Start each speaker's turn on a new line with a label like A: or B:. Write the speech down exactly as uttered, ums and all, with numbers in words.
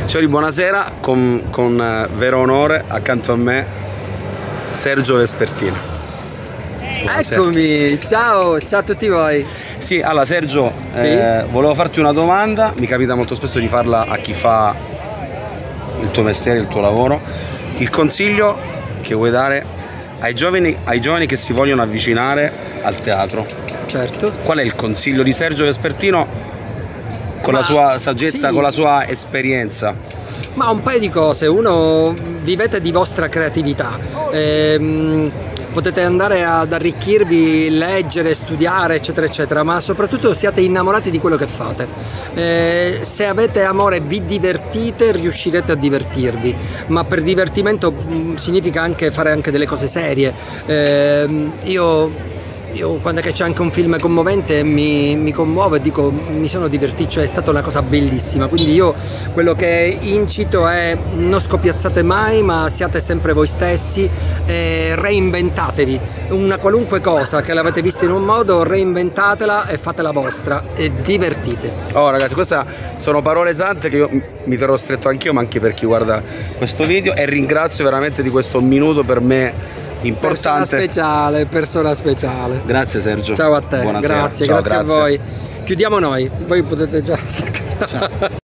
A: Signori, buonasera, con, con eh, vero onore accanto a me Sergio Vespertino. Buonasera.
B: Eccomi, ciao, ciao a tutti voi.
A: Sì, allora Sergio,
B: Sì?
A: eh, volevo farti una domanda, mi capita molto spesso di farla a chi fa il tuo mestiere, il tuo lavoro. Il consiglio che vuoi dare ai giovani, ai giovani che si vogliono avvicinare al teatro?
B: Certo.
A: Qual è il consiglio di Sergio Vespertino con
B: Ma,
A: la sua saggezza,
B: sì,
A: con la sua esperienza?
B: Ma un paio di cose. Uno, vivete di vostra creatività. Ehm, potete andare ad arricchirvi, leggere, studiare, eccetera, eccetera, ma soprattutto siate innamorati di quello che fate. Eh, se avete amore, vi divertite, riuscirete a divertirvi, ma per divertimento mh, significa anche fare anche delle cose serie. Eh, io Io quando c'è anche un film commovente mi, mi commuovo e dico mi sono divertito, cioè è stata una cosa bellissima, quindi io quello che incito è non scoppiazzate mai, ma siate sempre voi stessi, e reinventatevi una qualunque cosa che l'avete vista in un modo, reinventatela e fatela vostra e divertite.
A: Oh ragazzi, queste sono parole sante che io mi terrò stretto anch'io, ma anche per chi guarda questo video, e ringrazio veramente di questo minuto per me importante.
B: Persona speciale, persona speciale.
A: Grazie Sergio.
B: Ciao a te.
A: Buonasera.
B: Grazie,
A: Ciao,
B: grazie,
A: grazie
B: a voi. Chiudiamo noi, voi potete già staccare.
A: Ciao.